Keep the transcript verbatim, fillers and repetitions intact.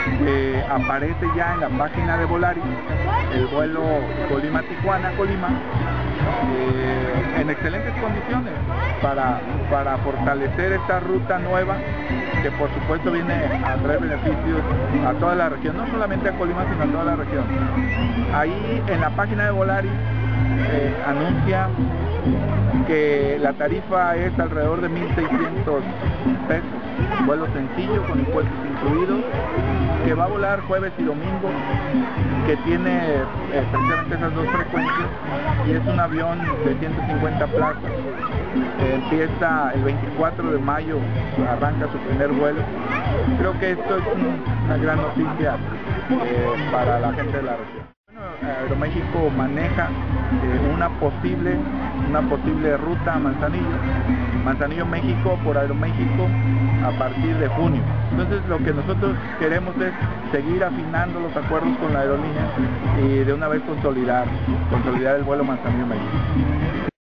eh, aparece ya en la página de Volaris el vuelo Colima-Tijuana, Colima, eh, en excelentes condiciones para, para fortalecer esta ruta nueva, que por supuesto viene a traer beneficios a toda la región, no solamente a Colima, sino a toda la región. Ahí en la página de Volaris eh, anuncia que la tarifa es alrededor de mil seiscientos pesos, vuelo sencillo con impuestos incluidos, que va a volar jueves y domingo, que tiene eh, precisamente esas dos frecuencias, y es un avión de ciento cincuenta plazas. Eh, empieza el veinticuatro de mayo, arranca su primer vuelo. Creo que esto es un, una gran noticia eh, para la gente de la región. Bueno, Aeroméxico maneja eh, una posible una posible ruta a Manzanillo, Manzanillo, México, por Aeroméxico a partir de junio. Entonces lo que nosotros queremos es seguir afinando los acuerdos con la aerolínea y de una vez consolidar, consolidar el vuelo Manzanillo, México.